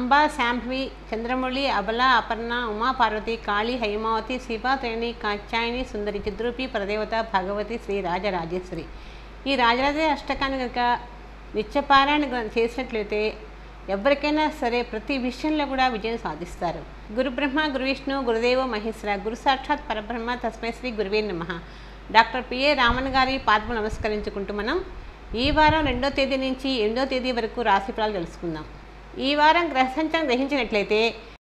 అంబా, శాంభవి, చంద్రమౌళి, అబల, అపర్ణ, ఉమా పార్వతి, కాళీ, హైమావతి, శివ, త్రిణి, కాత్యాయని, సుందరి, చిద్రూపి, పరదేవత, భగవతి, శ్రీ రాజరాజేశ్వరి. ఈ రాజరాజ అష్టకాన్ని కనుక నిత్యపారాయణ చేసినట్లయితే ఎవరికైనా సరే ప్రతి విషయంలో కూడా విజయం సాధిస్తారు. గురు బ్రహ్మ, గురు విష్ణు, గురుదేవ మహేశ్వర, గురు సాక్షాత్ పరబ్రహ్మ, తస్మై శ్రీ గురువే నమః. డాక్టర్ పిఏ రామన్ గారి పాదములు నమస్కరించుకుంటూ మనం ఈ వారం 2వ తేదీ నుంచి 8వ తేదీ వరకు రాశి ఫలాలు తెలుసుకుందాం. ఈ వారం గ్రహ సంచారం గ్రహించినట్లయితే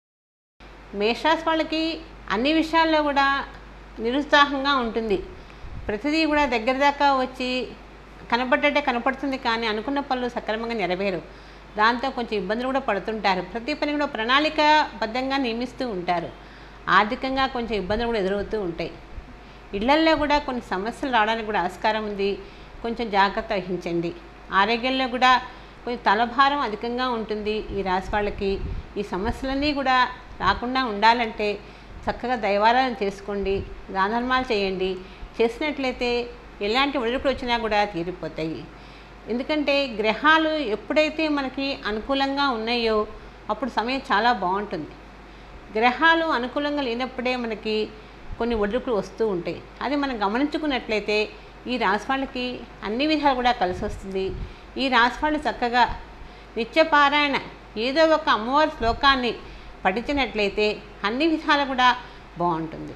మేషరాశి వాళ్ళకి అన్ని విషయాల్లో కూడా నిరుత్సాహంగా ఉంటుంది. ప్రతిదీ కూడా దగ్గర దాకా వచ్చి కనపడ్డట్టే కనపడుతుంది, కానీ అనుకున్న పనులు సక్రమంగా నెరవేరు. దాంతో కొంచెం ఇబ్బందులు కూడా పడుతుంటారు. ప్రతి పని కూడా ప్రణాళికాబద్ధంగా నియమిస్తూ ఉంటారు. ఆర్థికంగా కొంచెం ఇబ్బందులు కూడా ఎదురవుతూ ఉంటాయి. ఇళ్లల్లో కూడా కొన్ని సమస్యలు రావడానికి కూడా ఆస్కారం ఉంది. కొంచెం జాగ్రత్త వహించండి. ఆరోగ్యంలో కూడా కొంచెం తలభారం అధికంగా ఉంటుంది. ఈ రాశి వాళ్ళకి ఈ సమస్యలన్నీ కూడా రాకుండా ఉండాలంటే చక్కగా దైవారాధన చేసుకోండి, దాన ధర్మాలు చేయండి. చేసినట్లయితే ఎలాంటి ఒడిదుడుకులు వచ్చినా కూడా తీరిపోతాయి. ఎందుకంటే గ్రహాలు ఎప్పుడైతే మనకి అనుకూలంగా ఉన్నాయో అప్పుడు సమయం చాలా బాగుంటుంది. గ్రహాలు అనుకూలంగా లేనప్పుడే మనకి కొన్ని ఒడిదుడుకులు వస్తూ ఉంటాయి. అది మనం గమనించుకున్నట్లయితే ఈ రాశి వాళ్ళకి అన్ని విధాలు కూడా కలిసి వస్తుంది. ఈ రాశి వాళ్ళు చక్కగా నిత్యపారాయణ ఏదో ఒక అమ్మవారి శ్లోకాన్ని పఠించినట్లయితే అన్ని విధాలు కూడా బాగుంటుంది.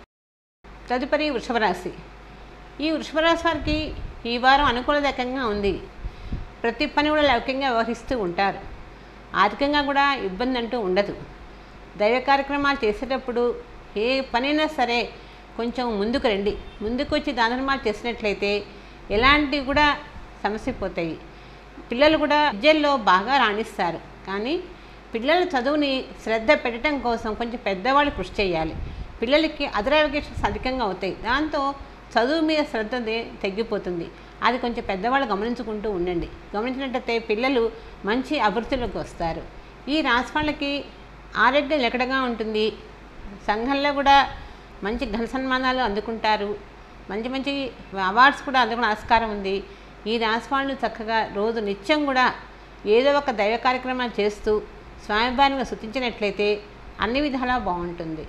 తదుపరి వృషభ రాశి. ఈ వృషభ రాశి వారికి ఈ వారం అనుకూలదాయకంగా ఉంది. ప్రతి పని కూడా లౌకికంగా వ్యవహరిస్తూ ఉంటారు. ఆర్థికంగా కూడా ఇబ్బంది అంటూ ఉండదు. దైవ కార్యక్రమాలు చేసేటప్పుడు ఏ పనైనా సరే కొంచెం ముందుకు రండి. ముందుకు వచ్చి దాన ధర్మాలు చేసినట్లయితే ఎలాంటివి కూడా సమస్య పోతాయి. పిల్లలు కూడా విద్యల్లో బాగా రాణిస్తారు. కానీ పిల్లల చదువుని శ్రద్ధ పెట్టడం కోసం కొంచెం పెద్దవాళ్ళు కృషి చేయాలి. పిల్లలకి అదర్ అలిగేషన్స్ అధికంగా అవుతాయి. దాంతో చదువు మీద శ్రద్ధ తగ్గిపోతుంది. అది కొంచెం పెద్దవాళ్ళు గమనించుకుంటూ ఉండండి. గమనించినట్లయితే పిల్లలు మంచి అభివృద్ధిలోకి వస్తారు. ఈ రాశి వాళ్ళకి ఆరోగ్యం నిలకడగా ఉంటుంది. సంఘంలో కూడా మంచి ఘన సన్మానాలు అందుకుంటారు. మంచి మంచి అవార్డ్స్ కూడా అందుకునే ఆస్కారం ఉంది. ఈ రాశి వాళ్ళు చక్కగా రోజు నిత్యం కూడా ఏదో ఒక దైవ కార్యక్రమాలు చేస్తూ స్వామివారిని స్తుతించినట్లయితే అన్ని విధాలా బాగుంటుంది.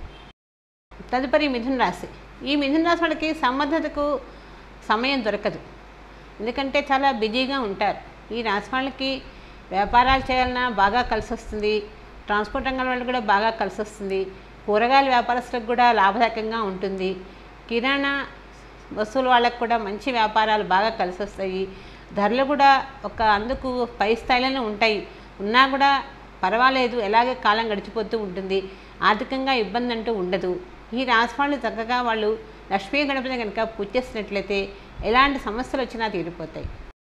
తదుపరి మిథున రాశి. ఈ మిథున రాశి వాళ్ళకి సమర్థతకు సమయం దొరకదు. ఎందుకంటే చాలా బిజీగా ఉంటారు. ఈ రాశి వాళ్ళకి వ్యాపారాలు చేయాలన్నా బాగా కలిసి వస్తుంది. ట్రాన్స్పోర్ట్ రంగం వాళ్ళకి కూడా బాగా కలిసి వస్తుంది. కూరగాయల వ్యాపారస్తులకు కూడా లాభదాయకంగా ఉంటుంది. కిరాణా వస్తువుల వాళ్ళకు కూడా మంచి వ్యాపారాలు బాగా కలిసి వస్తాయి. ధరలు కూడా ఒక అందుకు పై స్థాయిలోనే ఉంటాయి. ఉన్నా కూడా పర్వాలేదు, ఎలాగే కాలం గడిచిపోతూ ఉంటుంది. ఆర్థికంగా ఇబ్బంది అంటూ ఉండదు. ఈ రాశి వాళ్ళు చక్కగా వాళ్ళు లక్ష్మీ గణపతిని కనుక పూజ చేసినట్లయితే ఎలాంటి సమస్యలు వచ్చినా తీరిపోతాయి.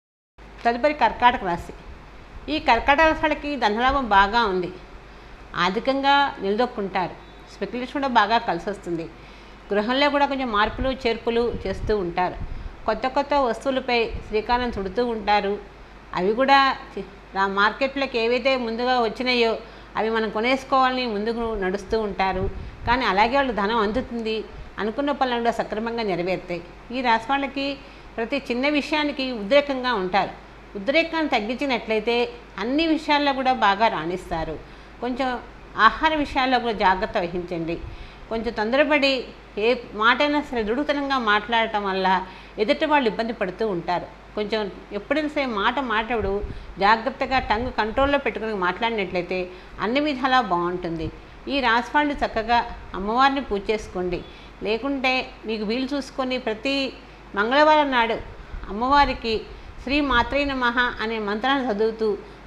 తదుపరి కర్కాటక రాశి. ఈ కర్కాటక రాశి వాళ్ళకి ధనలాభం బాగా ఉంది. ఆర్థికంగా నిలదొక్కుంటారు. స్పెక్యులేషన్ కూడా బాగా కలిసి వస్తుంది. గృహంలో కూడా కొంచెం మార్పులు చేర్పులు చేస్తూ ఉంటారు. కొత్త కొత్త వస్తువులపై శ్రీకారం చుడుతూ ఉంటారు. అవి కూడా మార్కెట్లోకి ఏవైతే ముందుగా వచ్చినాయో అవి మనం కొనేసుకోవాలని ముందుకు నడుస్తూ ఉంటారు. కానీ అలాగే వాళ్ళు ధనం అందుతుంది. అనుకున్న పనులు కూడా సక్రమంగా నెరవేరుతాయి. ఈ రాశి వాళ్ళకి ప్రతి చిన్న విషయానికి ఉద్రేకంగా ఉంటారు. ఉద్రేకాన్ని తగ్గించినట్లయితే అన్ని విషయాల్లో కూడా బాగా రాణిస్తారు. కొంచెం ఆహార విషయాల్లో కూడా జాగ్రత్త వహించండి. కొంచెం తొందరపడి ఏ మాటైనా సరే దృఢతనంగా మాట్లాడటం వల్ల ఎదుటి వాళ్ళు ఇబ్బంది పడుతూ ఉంటారు. కొంచెం ఎప్పుడైనా సరే మాట మాట్లాడు జాగ్రత్తగా టంగ్ కంట్రోల్లో పెట్టుకుని మాట్లాడినట్లయితే అన్ని విధాలా బాగుంటుంది. ఈ రాశి వాళ్ళు చక్కగా అమ్మవారిని పూజ చేసుకోండి. లేకుంటే మీకు వీలు చూసుకొని ప్రతి మంగళవారం నాడు అమ్మవారికి శ్రీ మాత్రే నమః అనే మంత్రాన్ని చదువుతూ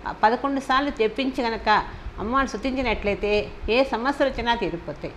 11 సార్లు చెప్పించి కనుక అమ్మవారిని స్తుతించినట్లయితే ఏ సమస్యలు వచ్చినా తీరిపోతాయి.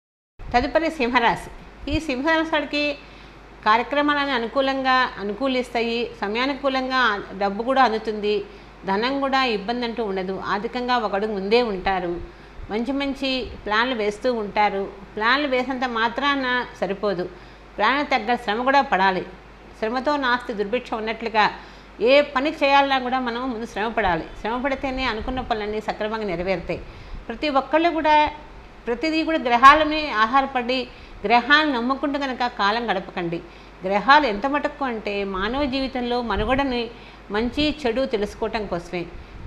తదుపరి సింహరాశి. ఈ సింహరాశికి కార్యక్రమాలను అనుకూలిస్తాయి. సమయానుకూలంగా డబ్బు కూడా అందుతుంది. ధనం కూడా ఇబ్బంది అంటూ ఉండదు. ఆర్థికంగా ఒక అడుగు ముందే ఉంటారు. మంచి మంచి ప్లాన్లు వేస్తూ ఉంటారు. ప్లాన్లు వేసేంత మాత్రాన సరిపోదు. ప్లాన్ తగ్గ శ్రమ కూడా పడాలి. శ్రమతో నాస్తి దుర్భిక్ష ఉన్నట్లుగా ఏ పని చేయాలన్నా కూడా మనం ముందు శ్రమ పడాలి. శ్రమ పడితేనే అనుకున్న పనులన్నీ సక్రమంగా నెరవేరుతాయి. ప్రతి ఒక్కళ్ళు కూడా ప్రతిదీ కూడా గ్రహాలని ఆధారపడి గ్రహాలను నమ్ముకుంటూ కనుక కాలం గడపకండి. గ్రహాలు ఎంత మటుకు అంటే మానవ జీవితంలో మనుగడని మంచి చెడు తెలుసుకోవటం కోసమే.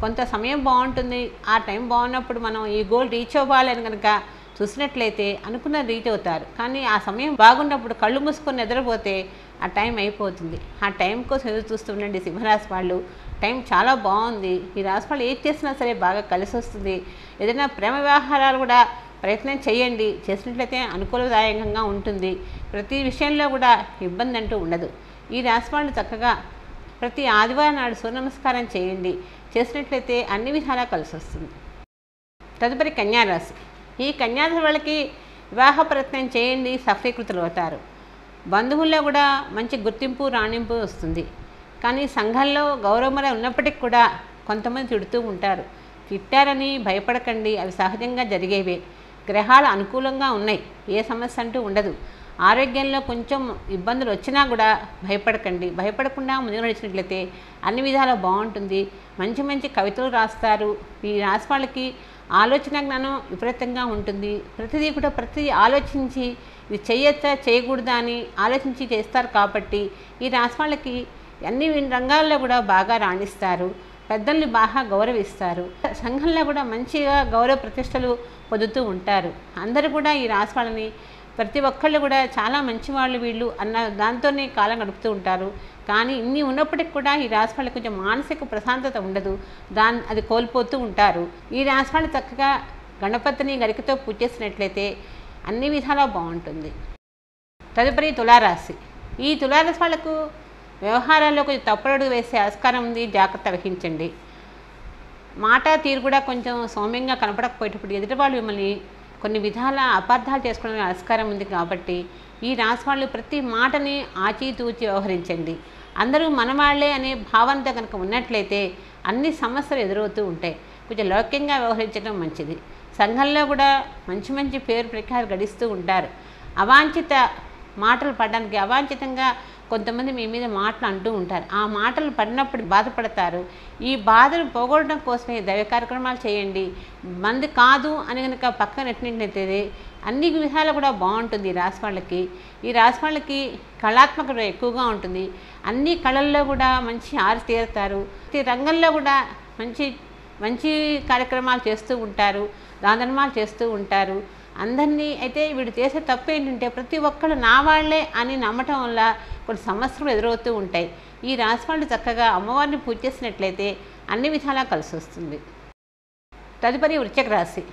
కొంత సమయం బాగుంటుంది. ఆ టైం బాగున్నప్పుడు మనం ఈ గోల్ రీచ్ అవ్వాలని కనుక చూసినట్లయితే అనుకున్న రీచ్ అవుతారు. కానీ ఆ సమయం బాగున్నప్పుడు కళ్ళు మూసుకొని నిద్రపోతే ఆ టైం అయిపోతుంది. ఆ టైం కోసం ఎదురు చూస్తుండండి సింహరాశి వాళ్ళు. టైం చాలా బాగుంది. ఈ రాశి వాళ్ళు ఏది చేసినా సరే బాగా కలిసి వస్తుంది. ఏదైనా ప్రేమ వ్యవహారాలు కూడా ప్రయత్నం చేయండి. చేసినట్లయితే అనుకూలదాయకంగా ఉంటుంది. ప్రతి విషయంలో కూడా ఇబ్బంది అంటూ ఉండదు. ఈ రాశి వాళ్ళు చక్కగా ప్రతి ఆదివారం నాడు సూర్య నమస్కారం చేయండి. చేసినట్లయితే అన్ని విధాలా కలిసి వస్తుంది. తదుపరి కన్యారాశి. ఈ కన్యారాశి వాళ్ళకి వివాహ ప్రయత్నం చేయండి, సఫలీకృతులు అవుతారు. బంధువుల్లో కూడా మంచి గుర్తింపు రాణింపు వస్తుంది. కానీ సంఘంలో గౌరవమర ఉన్నప్పటికీ కూడా కొంతమంది తిడుతూ ఉంటారు. తిట్టారని భయపడకండి, అవి సహజంగా జరిగేవే. గ్రహాలు అనుకూలంగా ఉన్నాయి, ఏ సమస్య అంటూ ఉండదు. ఆరోగ్యంలో కొంచెం ఇబ్బందులు వచ్చినా కూడా భయపడకండి. భయపడకుండా ముందుకు నడిచినట్లయితే అన్ని విధాలా బాగుంటుంది. మంచి మంచి కవితలు రాస్తారు. ఈ రాశి వాళ్ళకి ఆలోచన జ్ఞానం విపరీతంగా ఉంటుంది. ప్రతిదీ కూడా ఆలోచించి ఇది చేయొచ్చా చేయకూడదా అని ఆలోచించి చేస్తారు. కాబట్టి ఈ రాశి వాళ్ళకి అన్ని రంగాల్లో కూడా బాగా రాణిస్తారు. పెద్దల్ని బాగా గౌరవిస్తారు. సంఘంలో కూడా మంచిగా గౌరవ ప్రతిష్టలు పొందుతూ ఉంటారు. అందరూ కూడా ఈ రాశి వాళ్ళని ప్రతి ఒక్కళ్ళు కూడా చాలా మంచివాళ్ళు వీళ్ళు అన్న దాంతోనే కాలం గడుపుతూ ఉంటారు. కానీ ఇన్ని ఉన్నప్పటికి కూడా ఈ రాశి వాళ్ళకి కొంచెం మానసిక ప్రశాంతత ఉండదు. అది కోల్పోతూ ఉంటారు. ఈ రాశి వాళ్ళు చక్కగా గణపతిని గరికతో పూజ చేసినట్లయితే అన్ని విధాలా బాగుంటుంది. తదుపరి తులారాశి. ఈ తులారాశి వాళ్ళకు వ్యవహారాల్లో కొంచెం తప్పుడడుగు వేసే ఆస్కారం ఉంది. జాగ్రత్త వహించండి. మాట తీరు కూడా కొంచెం సౌమ్యంగా కనపడకపోయేటప్పుడు ఎదుటి వాళ్ళు మిమ్మల్ని కొన్ని విధాల అపార్థాలు చేసుకోవడానికి ఆస్కారం ఉంది. కాబట్టి ఈ రాశి వాళ్ళు ప్రతి మాటని ఆచితూచి వ్యవహరించండి. అందరూ మనవాళ్లే అనే భావనతో కనుక ఉన్నట్లయితే అన్ని సమస్యలు ఎదురవుతూ ఉంటాయి. కొంచెం లౌక్యంగా వ్యవహరించడం మంచిది. సంఘంలో కూడా మంచి మంచి పేరు ప్రఖ్యాతులు గడిస్తూ ఉంటారు. అవాంఛిత మాటలు పడడానికి అవాంఛితంగా కొంతమంది మీ మీద మాటలు అంటూ ఉంటారు. ఆ మాటలు పడినప్పుడు బాధపడతారు. ఈ బాధను పోగొట్టడం కోసమే దైవ కార్యక్రమాలు చేయండి. మంది కాదు అని కనుక పక్కన నెట్టినట్లయితే అన్ని విధాలు కూడా బాగుంటుంది. ఈ రాశి వాళ్ళకి కళాత్మకత ఎక్కువగా ఉంటుంది. అన్ని కళల్లో కూడా మంచి ఆరి తీరుతారు. ప్రతి రంగంలో కూడా మంచి మంచి కార్యక్రమాలు చేస్తూ ఉంటారు. దానధర్మాలు చేస్తూ ఉంటారు. అందరినీ అయితే వీడు చేసే తప్పు ఏంటంటే ప్రతి ఒక్కళ్ళు నా వాళ్లే అని నమ్మటం వల్ల కొన్ని సమస్యలు ఎదురవుతూ ఉంటాయి. ఈ రాశి వాళ్ళు చక్కగా అమ్మవారిని పూజ చేసినట్లయితే అన్ని విధాలా కలిసి వస్తుంది. తదుపరి వృశ్చిక రాశి.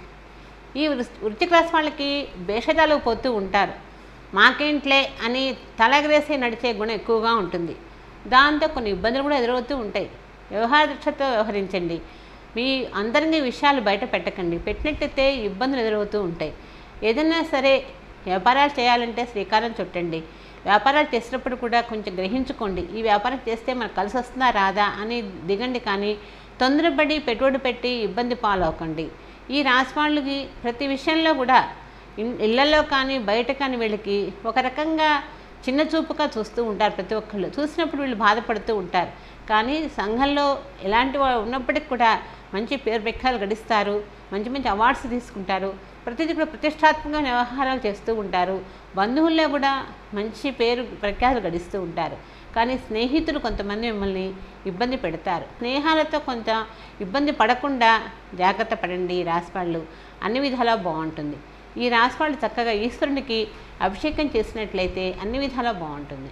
ఈ వృశ్చిక రాశి వాళ్ళకి భేషజాలు పోతూ ఉంటారు. మాకేంట్లే అని తలగరేసి నడిచే గుణం ఎక్కువగా ఉంటుంది. దాంతో కొన్ని ఇబ్బందులు కూడా ఎదురవుతూ ఉంటాయి. వ్యవహార దృష్టితో వ్యవహరించండి. మీ అందరినీ విషయాలు బయట పెట్టకండి. పెట్టినట్టయితే ఇబ్బందులు ఎదురవుతూ ఉంటాయి. ఏదైనా సరే వ్యాపారాలు చేయాలంటే శ్రీకారం చుట్టండి. వ్యాపారాలు చేసినప్పుడు కూడా కొంచెం గ్రహించుకోండి. ఈ వ్యాపారం చేస్తే మనకు కలిసి వస్తుందా రాదా అని దిగండి. కానీ తొందరపడి పెట్టుబడి పెట్టి ఇబ్బంది పాలవకండి. ఈ రాశి వాళ్ళకి ప్రతి విషయంలో కూడా ఇళ్లలో కానీ బయట కానీ వీళ్ళకి ఒక రకంగా చిన్న చూపుగా చూస్తూ ఉంటారు. ప్రతి ఒక్కళ్ళు చూసినప్పుడు వీళ్ళు బాధపడుతూ ఉంటారు. కానీ సంఘంలో ఎలాంటి ఉన్నప్పటికి కూడా మంచి పేరు ప్రఖ్యాతులు గడిస్తారు. మంచి మంచి అవార్డ్స్ తీసుకుంటారు. ప్రతిదీ కూడా ప్రతిష్టాత్మక వ్యవహారాలు చేస్తూ ఉంటారు. బంధువుల్లో కూడా మంచి పేరు ప్రఖ్యాతులు గడిస్తూ ఉంటారు. కానీ స్నేహితులు కొంతమంది మిమ్మల్ని ఇబ్బంది పెడతారు. స్నేహాలతో కొంత ఇబ్బంది పడకుండా జాగ్రత్త పడండి. ఈ రాశి వాళ్ళు అన్ని విధాలా బాగుంటుంది. ఈ రాశి వాళ్ళు చక్కగా ఈశ్వరునికి అభిషేకం చేసినట్లయితే అన్ని విధాలా బాగుంటుంది.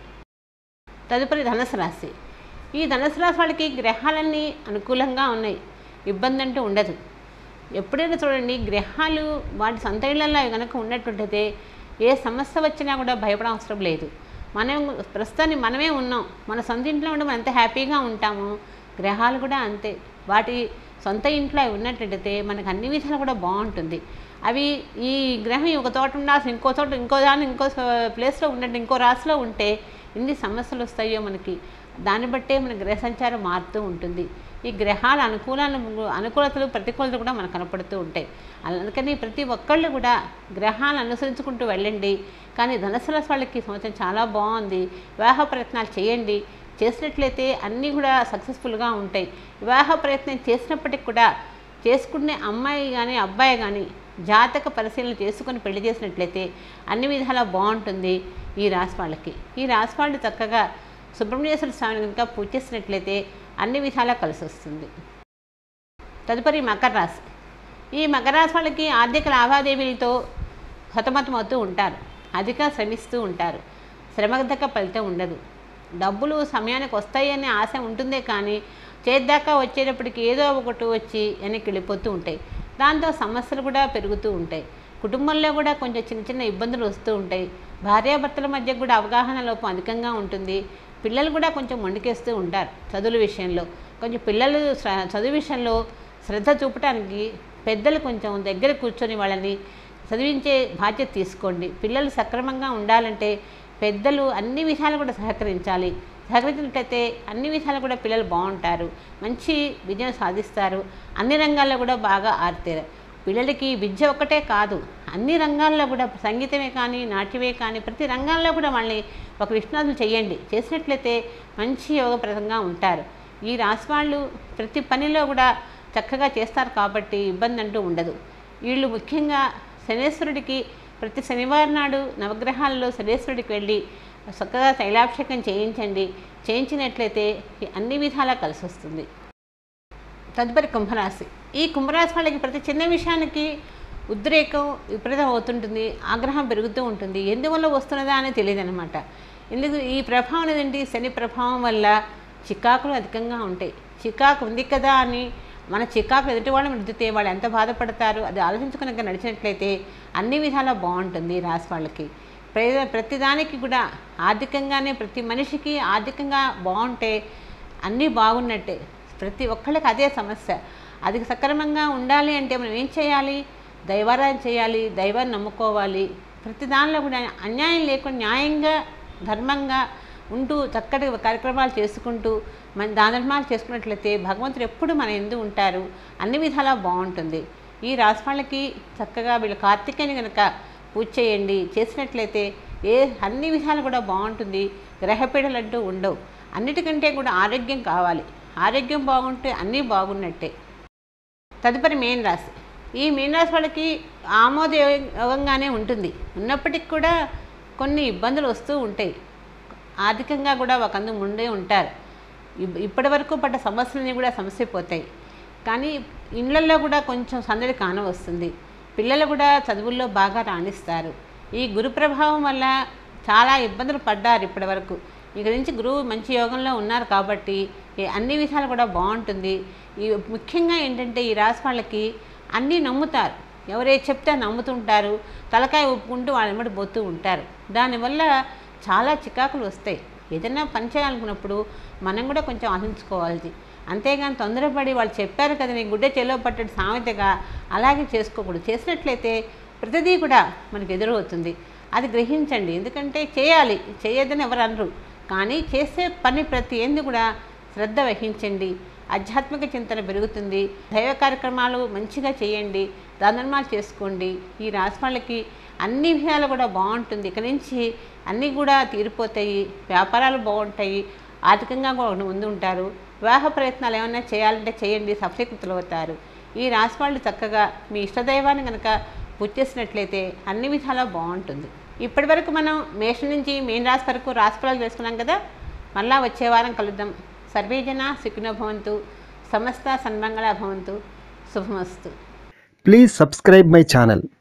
తదుపరి ధనుసు రాశి. ఈ ధనుసు రాశి వాళ్ళకి గ్రహాలన్నీ అనుకూలంగా ఉన్నాయి. ఇబ్బంది అంటూ ఉండదు. ఎప్పుడైనా చూడండి, గ్రహాలు వాటి సొంత ఇళ్లలో కనుక ఉన్నట్టుంటే ఏ సమస్య వచ్చినా కూడా భయపడ అవసరం లేదు. మనం ప్రస్తుతాన్ని మనమే ఉన్నాం. మన సొంత ఇంట్లో ఉండి మనం ఎంత హ్యాపీగా ఉంటామో గ్రహాలు కూడా అంతే. వాటి సొంత ఇంట్లో అవి ఉన్నట్లయితే మనకు అన్ని విధాలు కూడా బాగుంటుంది. అవి ఈ గ్రహం ఒక చోట ఉండాల్సి ఇంకో చోట ఇంకో ప్లేస్లో ఉన్నట్టు ఇంకో రాశిలో ఉంటే ఎన్ని సమస్యలు వస్తాయో మనకి. దాన్ని బట్టే మన గ్రహ సంచారం మారుతూ ఉంటుంది. ఈ గ్రహాల అనుకూలతలు ప్రతికూలతలు కూడా మనకు కనపడుతూ ఉంటాయి. అందుకని ప్రతి ఒక్కళ్ళు కూడా గ్రహాలను అనుసరించుకుంటూ వెళ్ళండి. కానీ ధనుసు రాశి వాళ్ళకి సంవత్సరం చాలా బాగుంది. వివాహ ప్రయత్నాలు చేయండి. చేసినట్లయితే అన్నీ కూడా సక్సెస్ఫుల్గా ఉంటాయి. వివాహ ప్రయత్నం చేసినప్పటికి కూడా చేసుకునే అమ్మాయి కానీ అబ్బాయి కానీ జాతక పరిశీలన చేసుకొని పెళ్లి చేసినట్లయితే అన్ని విధాలా బాగుంటుంది. ఈ రాశి వాళ్ళకి ఈ రాశి వాళ్ళు చక్కగా సుబ్రహ్మణ్యేశ్వర స్వామిని కనుక పూజ చేసినట్లయితే అన్ని విధాలా కలిసి వస్తుంది. తదుపరి మకర రాశి. ఈ మకర రాశి వాళ్ళకి ఆర్థిక లావాదేవీలతో సతమతమవుతూ ఉంటారు, అధిక శ్రమిస్తూ ఉంటారు, శ్రమదక్క ఫలితం ఉండదు. డబ్బులు సమయానికి వస్తాయనే ఆశ ఉంటుందే కానీ చేద్దాకా వచ్చేటప్పటికి ఏదో ఒకటి వచ్చి వెనక్కి వెళ్ళిపోతూ ఉంటాయి. దాంతో సమస్యలు కూడా పెరుగుతూ ఉంటాయి. కుటుంబంలో కూడా కొంచెం చిన్న చిన్న ఇబ్బందులు వస్తూ ఉంటాయి. భార్యాభర్తల మధ్య కూడా అవగాహన లోపం అధికంగా ఉంటుంది. పిల్లలు కూడా కొంచెం మొండికేస్తూ ఉంటారు. చదువుల విషయంలో కొంచెం పిల్లలు చదువు విషయంలో శ్రద్ధ చూపడానికి పెద్దలు కొంచెం దగ్గర కూర్చొని వాళ్ళని చదివించే బాధ్యత తీసుకోండి. పిల్లలు సక్రమంగా ఉండాలంటే పెద్దలు అన్ని విషయాలు కూడా సహకరించాలి. సహకరించినట్లయితే అన్ని విషయాలు కూడా పిల్లలు బాగుంటారు, మంచి విజయం సాధిస్తారు. అన్ని రంగాల్లో కూడా బాగా ఆరితేరు. పిల్లలకి విద్య ఒక్కటే కాదు, అన్ని రంగాల్లో కూడా సంగీతమే కానీ నాట్యమే కానీ ప్రతి రంగాల్లో కూడా వాళ్ళని ఒక నిష్ణాతులు చేయండి. చేసినట్లయితే మంచి యోగప్రదంగా ఉంటారు. ఈ రాశి వాళ్ళు ప్రతి పనిలో కూడా చక్కగా చేస్తారు కాబట్టి ఇబ్బంది అంటూ ఉండదు. వీళ్ళు ముఖ్యంగా శనేశ్వరుడికి ప్రతి శనివారం నాడు నవగ్రహాల్లో శనేశ్వరుడికి వెళ్ళి చక్కగా తైలాభిషేకం చేయించండి. చేయించినట్లయితే అన్ని విధాలా కలిసి వస్తుంది. తదుపరి కుంభరాశి. ఈ కుంభరాశి వాళ్ళకి ప్రతి చిన్న విషయానికి ఉద్రేకం విపరీతం అవుతుంటుంది, ఆగ్రహం పెరుగుతూ ఉంటుంది. ఎందువల్ల వస్తున్నదా అని తెలియదు అనమాట. ఎందుకు ఈ ప్రభావం అనేదండి, శని ప్రభావం వల్ల చికాకులు అధికంగా ఉంటాయి. చికాకు ఉంది కదా అని మన చికాకులు ఎదుటి వాళ్ళు రుద్దితే వాళ్ళు ఎంత బాధపడతారు, అది ఆలోచించుకుని నడిచినట్లయితే అన్ని విధాలా బాగుంటుంది రాశి వాళ్ళకి. ప్రతిదానికి కూడా ఆర్థికంగానే ప్రతి మనిషికి ఆర్థికంగా బాగుంటే అన్నీ బాగున్నట్టే. ప్రతి ఒక్కళ్ళకి అదే సమస్య. అది సక్రమంగా ఉండాలి అంటే మనం ఏం చేయాలి? దైవారాధన చేయాలి, దైవాన్ని నమ్ముకోవాలి. ప్రతి దానిలో కూడా అన్యాయం లేకుండా న్యాయంగా ధర్మంగా ఉంటూ చక్కటి కార్యక్రమాలు చేసుకుంటూ మన దాన ధర్మాలు చేసుకున్నట్లయితే భగవంతుడు ఎప్పుడు మన ఎందు ఉంటారు, అన్ని విధాలా బాగుంటుంది. ఈ రాశి వాళ్ళకి చక్కగా వీళ్ళు కార్తీకేయుని కనుక పూజ చేయండి. చేసినట్లయితే అన్ని విధాలు కూడా బాగుంటుంది. గ్రహపీడలు అంటూ ఉండవు. అన్నిటికంటే కూడా ఆరోగ్యం కావాలి. ఆరోగ్యం బాగుంటే అన్నీ బాగున్నట్టే. తదుపరి మీన రాశి. ఈ మీన రాశి వాళ్ళకి ఆమోదయోగంగానే ఉంటుంది. ఉన్నప్పటికీ కూడా కొన్ని ఇబ్బందులు వస్తూ ఉంటాయి. ఆర్థికంగా కూడా ఒకందు ముందే ఉంటారు. ఇప్పటి వరకు పడ్డ సమస్యలన్నీ కూడా సమస్యపోతాయి. కానీ ఇళ్లలో కూడా కొంచెం సందడి కానవస్తుంది. పిల్లలు కూడా చదువుల్లో బాగా రాణిస్తారు. ఈ గురు ప్రభావం వల్ల చాలా ఇబ్బందులు పడ్డారు ఇప్పటి వరకు. ఇక నుంచి గురువు మంచి యోగంలో ఉన్నారు కాబట్టి అన్ని విషయాలు కూడా బాగుంటుంది. ఈ ముఖ్యంగా ఏంటంటే ఈ రాశి వాళ్ళకి అన్నీ నమ్ముతారు. ఎవరే చెప్తే నమ్ముతుంటారు, తలకాయ ఒప్పుకుంటూ వాళ్ళ వెంబడి పోతూ ఉంటారు. దానివల్ల చాలా చికాకులు వస్తాయి. ఏదైనా పని చేయాలనుకున్నప్పుడు మనం కూడా కొంచెం ఆలోచించుకోవాలి. అంతేగాని తొందరపడి వాళ్ళు చెప్పారు కదా నీ గుడ్డ చెలో పట్టడు సామెతగా అలాగే చేసుకోకూడదు. చేసినట్లయితే ప్రతిదీ కూడా మనకు ఎదురవుతుంది. అది గ్రహించండి. ఎందుకంటే చేయాలి, చేయొద్దని ఎవరు అనరు. కానీ చేసే పని ప్రతి ఏంది కూడా శ్రద్ధ వహించండి. ఆధ్యాత్మిక చింతన పెరుగుతుంది. దైవ కార్యక్రమాలు మంచిగా చేయండి, దానధర్మాలు చేసుకోండి. ఈ రాశి వాళ్ళకి అన్ని విషయాలు కూడా బాగుంటుంది. ఇక నుంచి అన్నీ కూడా తీరిపోతాయి. వ్యాపారాలు బాగుంటాయి, ఆర్థికంగా కూడా ముందు ఉంటారు. వివాహ ప్రయత్నాలు ఏమైనా చేయాలంటే చేయండి, సఫలీకృతులు అవుతారు. ఈ రాశి వాళ్ళు చక్కగా మీ ఇష్టదైవాన్ని కనుక పూజ చేసినట్లయితే అన్ని విధాలా బాగుంటుంది. ఇప్పటి వరకు మనం మేషం నుంచి మీన రాశి వరకు రాశిఫలాలు చేసుకున్నాం కదా. మళ్ళా వచ్చే వారం కలుద్దాం. సర్వేజన సుఖినో భవంతు, సమస్త సన్మంగళ భవంతు. శుభమస్తు. Please subscribe my channel.